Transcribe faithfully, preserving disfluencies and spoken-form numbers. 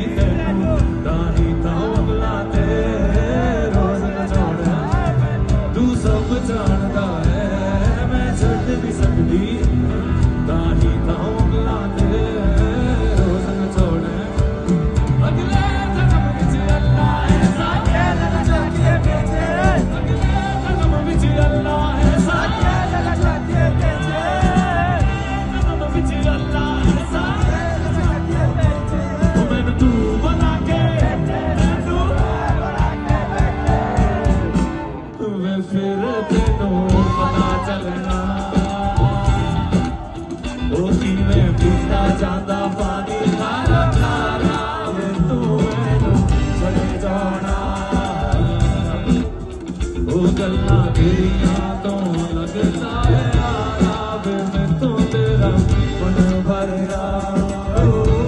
तेनू ताही तां अगला ते रोज नचाउणा तू सब जानदा है मैं छड्ड नहीं सकदी ताही तां अगला ते रोज नचाउणा अगले जन्म विच अल्लाह है साथे नचाते बेचे अगले जन्म विच अल्लाह है साथे नचाते बेचे जन्म विच अल्लाह है साथे नचाते बेचे ओ मैनू तू बना के तू बना के बैठे वे फिर तेनू पता चलना ओ किवें पीता जांदा पानी खारा खारा वे तू मैनू चले जाना ओ गल्लां तेरियां तो लगदा है आरा वे मैं तो तेरा मन भरया